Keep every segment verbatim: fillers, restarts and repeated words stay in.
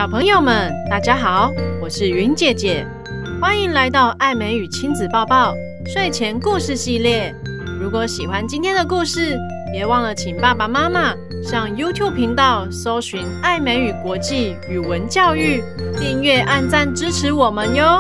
小朋友们，大家好，我是云姐姐，欢迎来到艾美语亲子抱抱睡前故事系列。如果喜欢今天的故事，别忘了请爸爸妈妈上 YouTube 频道搜寻艾美语国际语文教育，订阅、按赞支持我们哟。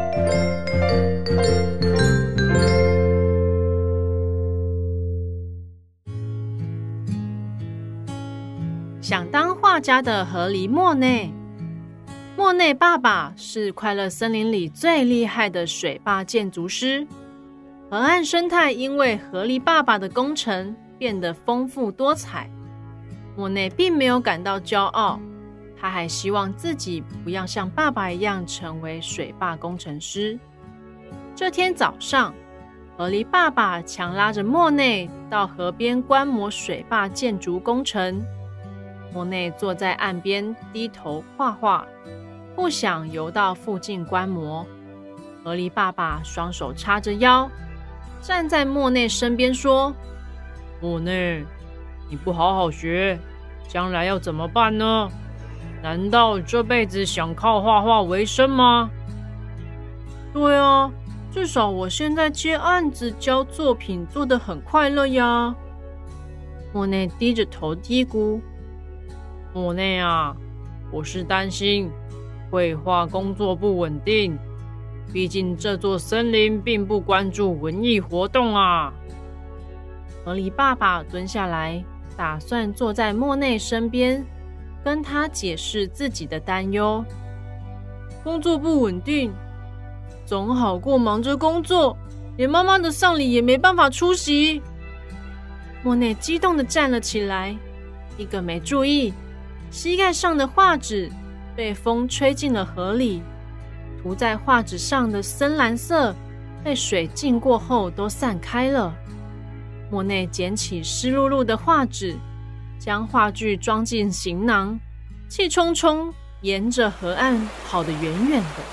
想当画家的河狸莫内。莫内爸爸是快乐森林里最厉害的水坝建筑师。河岸生态因为河狸爸爸的工程变得丰富多彩。莫内并没有感到骄傲，他还希望自己不要像爸爸一样成为水坝工程师。这天早上，河狸爸爸强拉着莫内到河边观摩水坝建筑工程。莫内坐在岸边低头画画，不想游到附近观摩。河狸爸爸双手叉着腰，站在莫内身边说：莫内，你不好好学，将来要怎么办呢？难道这辈子想靠画画为生吗？对啊，至少我现在接案子交作品做得很快乐呀。莫内低着头嘀咕。莫内啊，我是担心绘画工作不稳定，毕竟这座森林并不关注文艺活动啊。河狸爸爸蹲下来，打算坐在莫内身边，跟他解释自己的担忧。工作不稳定，总好过忙着工作，连妈妈的丧礼也没办法出席。莫内激动地站了起来，一个没注意，膝盖上的画纸被风吹进了河里，涂在画纸上的深蓝色被水浸过后都散开了。莫内捡起湿漉漉的画纸，将画具装进行囊，气冲冲沿着河岸跑得远远的。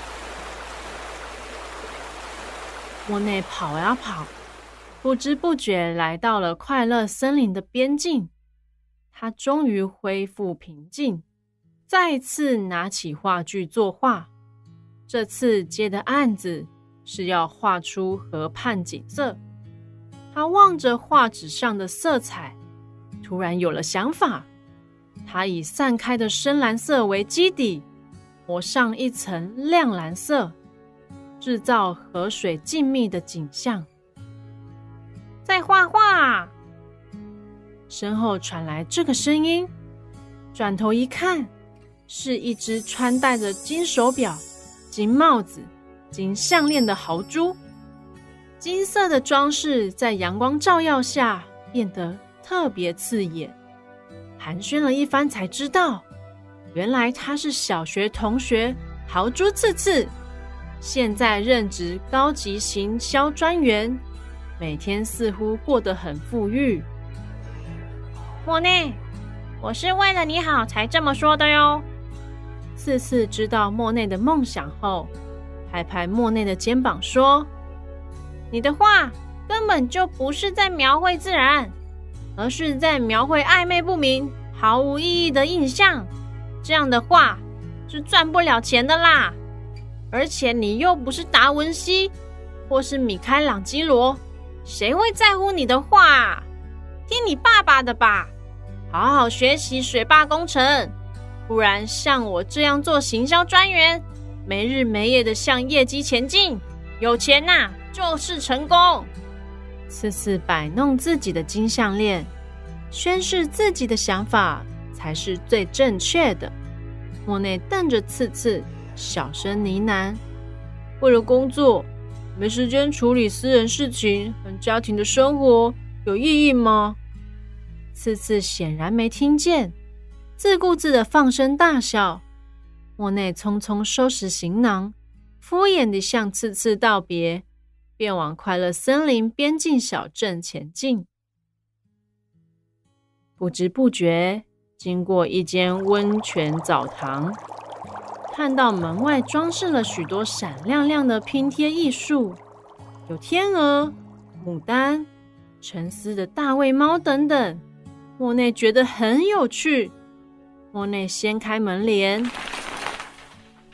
莫内跑呀跑，不知不觉来到了快乐森林的边境。他终于恢复平静，再次拿起画具作画。这次接的案子是要画出河畔景色。他望着画纸上的色彩，突然有了想法。他以散开的深蓝色为基底，抹上一层亮蓝色，制造河水静谧的景象。在画画！身后传来这个声音，转头一看，是一只穿戴着金手表、金帽子、金项链的豪猪。金色的装饰在阳光照耀下变得特别刺眼。寒暄了一番才知道，原来他是小学同学豪猪刺刺，现在任职高级行销专员，每天似乎过得很富裕。莫内，我是为了你好才这么说的哟。刺刺知道莫内的梦想后，拍拍莫内的肩膀说：你的画根本就不是在描绘自然，而是在描绘暧昧不明、毫无意义的印象。这样的画是赚不了钱的啦。而且你又不是达文西或是米开朗基罗，谁会在乎你的画啊？听你爸爸的吧，好好学习水坝工程，不然像我这样做行销专员，没日没夜的向业绩前进，有钱呐、啊、就是成功。刺刺摆弄自己的金项链，宣示自己的想法才是最正确的。莫内瞪着刺刺，小声呢喃：为了工作，没时间处理私人事情和家庭的生活，有意义吗？刺刺显然没听见，自顾自地放声大笑。莫内匆匆收拾行囊，敷衍地向刺刺道别，便往快乐森林边境小镇前进。不知不觉经过一间温泉澡堂，看到门外装饰了许多闪亮亮的拼贴艺术，有天鹅、牡丹、沉思的大卫猫等等。莫内觉得很有趣。莫内掀开门帘，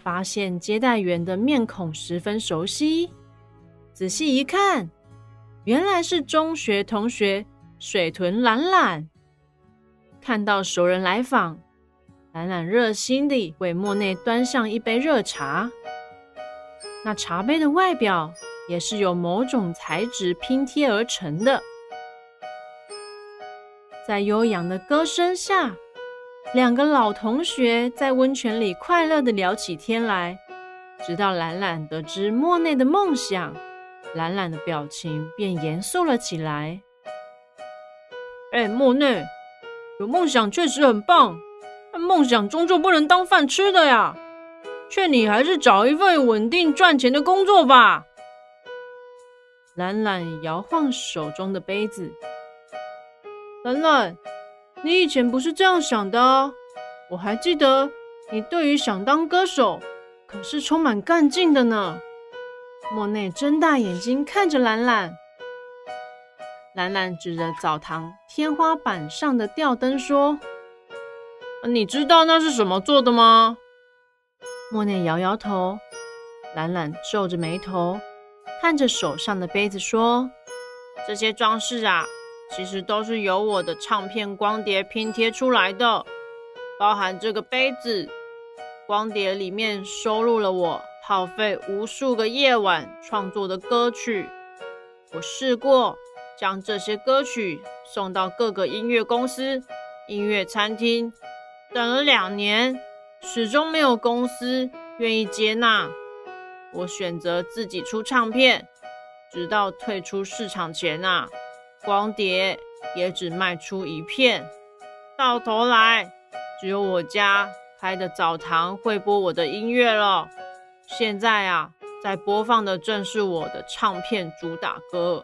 发现接待员的面孔十分熟悉，仔细一看，原来是中学同学水豚懒懒。看到熟人来访，懒懒热心地为莫内端上一杯热茶。那茶杯的外表也是由某种材质拼贴而成的。在悠扬的歌声下，两个老同学在温泉里快乐地聊起天来。直到懒懒得知莫内的梦想，懒懒的表情便严肃了起来。哎，莫内，有梦想确实很棒，但梦想终究不能当饭吃的呀。劝你还是找一份稳定赚钱的工作吧。懒懒摇晃手中的杯子。懒懒，你以前不是这样想的啊。我还记得你对于想当歌手可是充满干劲的呢。莫内睁大眼睛看着懒懒。懒懒指着澡堂天花板上的吊灯说：你知道那是什么做的吗？莫内摇摇头。懒懒皱着眉头看着手上的杯子说：这些装饰啊，其实都是由我的唱片光碟拼贴出来的，包含这个杯子。光碟里面收录了我耗费无数个夜晚创作的歌曲。我试过将这些歌曲送到各个音乐公司、音乐餐厅，等了两年，始终没有公司愿意接纳。我选择自己出唱片，直到退出市场前啊，光碟也只卖出一片。到头来，只有我家开的澡堂会播我的音乐了。现在啊，在播放的正是我的唱片主打歌。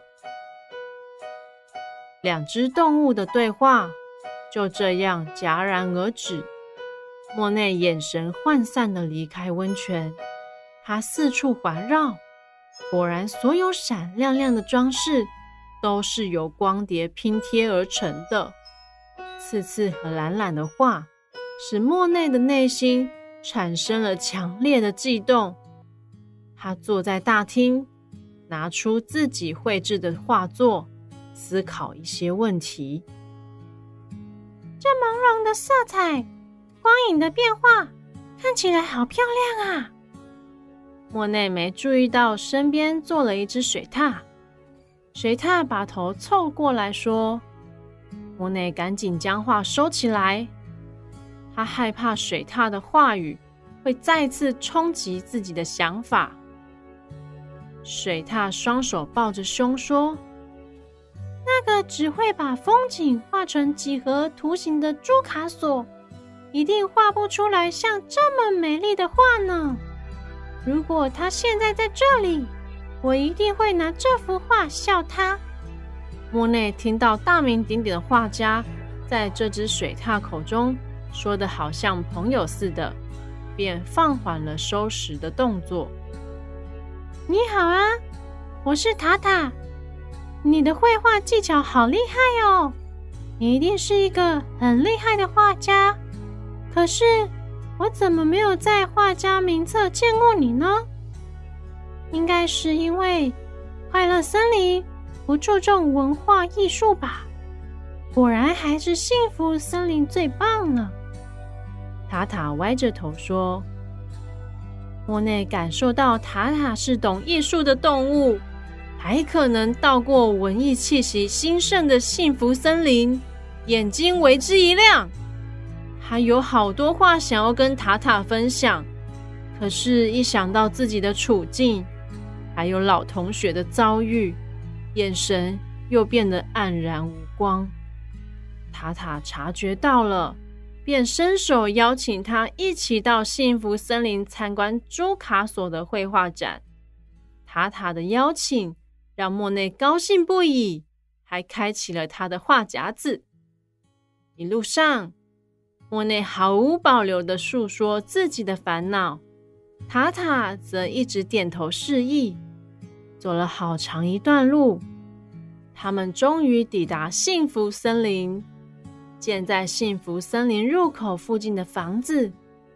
两只动物的对话就这样戛然而止。莫内眼神涣散地离开温泉，他四处环绕，果然所有闪亮亮的装饰都是由光碟拼贴而成的。刺刺和懒懒的话使莫内的内心产生了强烈的悸动。他坐在大厅，拿出自己绘制的画作，思考一些问题。这朦胧的色彩，光影的变化，看起来好漂亮啊！莫内没注意到身边坐了一只水獭，水獭把头凑过来说：莫内赶紧将画收起来，他害怕水獭的话语会再次冲击自己的想法。水獭双手抱着胸说：那个只会把风景画成几何图形的朱卡索，一定画不出来像这么美丽的画呢。如果他现在在这里，我一定会拿这幅画笑他。莫内听到大名鼎鼎的画家在这只水獭口中说的好像朋友似的，便放缓了收拾的动作。你好啊，我是塔塔，你的绘画技巧好厉害哦，你一定是一个很厉害的画家。可是我怎么没有在画家名册见过你呢？应该是因为快乐森林不注重文化艺术吧？果然还是幸福森林最棒呢。塔塔歪着头说。莫内感受到塔塔是懂艺术的动物，还可能到过文艺气息兴盛的幸福森林，眼睛为之一亮。他有好多话想要跟塔塔分享，可是一想到自己的处境，还有老同学的遭遇，眼神又变得黯然无光。塔塔察觉到了，便伸手邀请他一起到幸福森林参观朱卡索的绘画展。塔塔的邀请让莫内高兴不已，还开启了他的画夹子。一路上，莫内毫无保留地述说自己的烦恼，塔塔则一直点头示意。走了好长一段路，他们终于抵达幸福森林。建在幸福森林入口附近的房子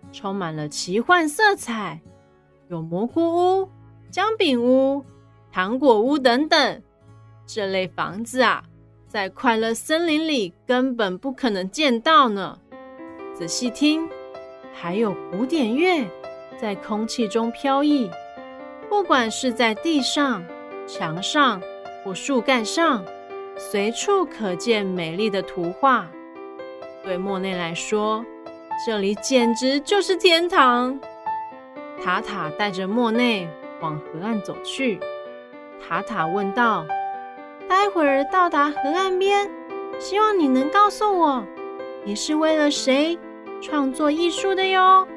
充满了奇幻色彩，有蘑菇屋、姜饼屋、糖果屋等等。这类房子啊，在快乐森林里根本不可能见到呢。仔细听，还有古典乐在空气中飘逸，不管是在地上、墙上或树干上，随处可见美丽的图画。对莫内来说，这里简直就是天堂。塔塔带着莫内往河岸走去。塔塔问道：待会儿到达河岸边，希望你能告诉我，你是为了谁创作艺术的哟？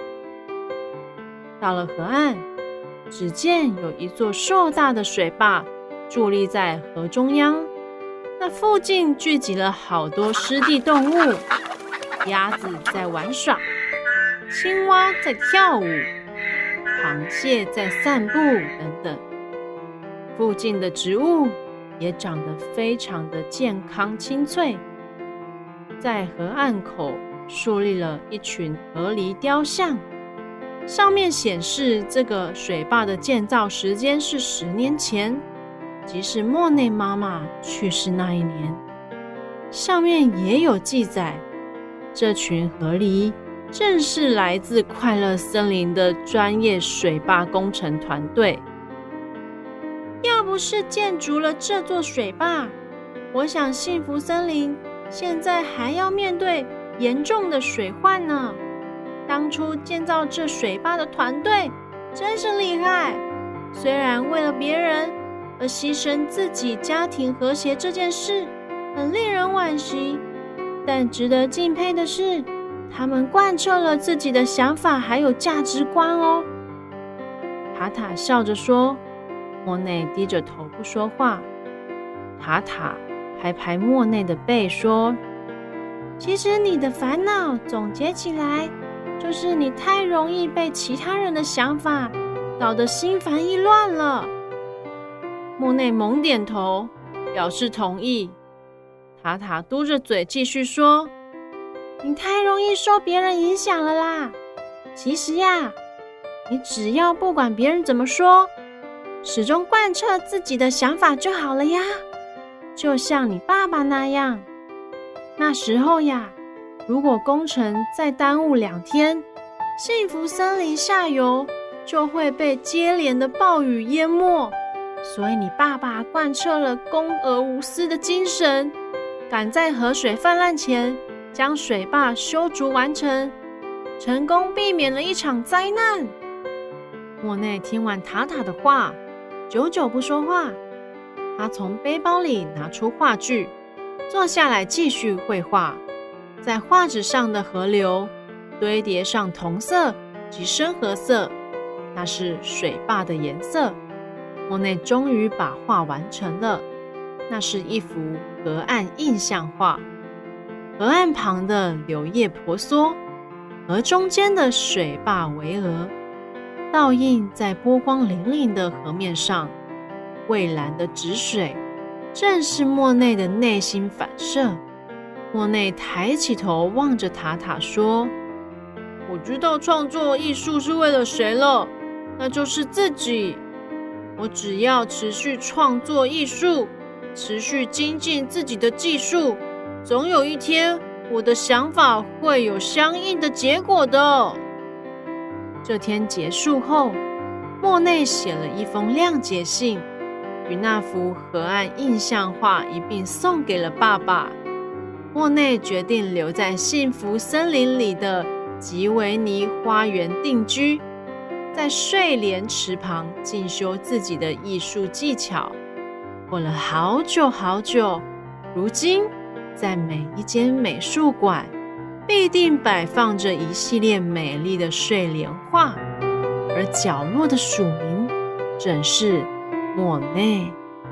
到了河岸，只见有一座硕大的水坝伫立在河中央，那附近聚集了好多湿地动物，鸭子在玩耍，青蛙在跳舞，螃蟹在散步等等。附近的植物也长得非常的健康清脆。在河岸口树立了一群河狸雕像，上面显示这个水坝的建造时间是十年前，即是莫内妈妈去世那一年。上面也有记载，这群河狸正是来自快乐森林的专业水坝工程团队。要不是建筑了这座水坝，我想幸福森林现在还要面对严重的水患呢。当初建造这水坝的团队真是厉害，虽然为了别人而牺牲自己家庭和谐这件事很令人惋惜，但值得敬佩的是，他们贯彻了自己的想法还有价值观哦。塔塔笑着说。莫内低着头不说话。塔塔拍拍莫内的背说：其实你的烦恼总结起来，就是你太容易被其他人的想法搞得心烦意乱了。莫内猛点头，表示同意。塔塔嘟着嘴继续说：你太容易受别人影响了啦。其实呀，你只要不管别人怎么说，始终贯彻自己的想法就好了呀，就像你爸爸那样。那时候呀，如果工程再耽误两天，幸福森林下游就会被接连的暴雨淹没。所以你爸爸贯彻了公而无私的精神，赶在河水泛滥前将水坝修筑完成，成功避免了一场灾难。莫内听完塔塔的话，久久不说话。他从背包里拿出画具，坐下来继续绘画。在画纸上的河流堆叠上同色及深褐色，那是水坝的颜色。莫内终于把画完成了，那是一幅河岸印象画。河岸旁的柳叶婆娑，河中间的水坝巍峨，倒映在波光粼粼的河面上。蔚蓝的止水正是莫内的内心反射。莫内抬起头望着塔塔说：我知道创作艺术是为了谁了，那就是自己。我只要持续创作艺术，持续精进自己的技术，总有一天我的想法会有相应的结果的。这天结束后，莫内写了一封谅解信，与那幅河岸印象画一并送给了爸爸。莫内决定留在幸福森林里的吉维尼花园定居，在睡莲池旁进修自己的艺术技巧。过了好久好久，如今在每一间美术馆必定摆放着一系列美丽的睡莲画，而角落的署名正是莫内。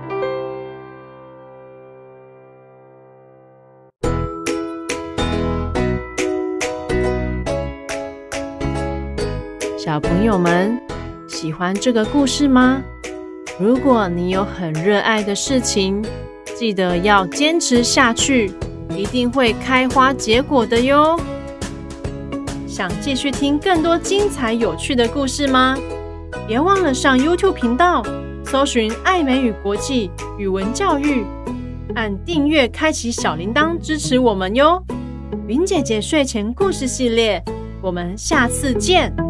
小朋友们，喜欢这个故事吗？如果你有很热爱的事情，记得要坚持下去，一定会开花结果的哟。 想继续听更多精彩有趣的故事吗？别忘了上 YouTube 频道搜寻艾美语国际语文教育，按订阅开启小铃铛支持我们哟。云姐姐睡前故事系列，我们下次见。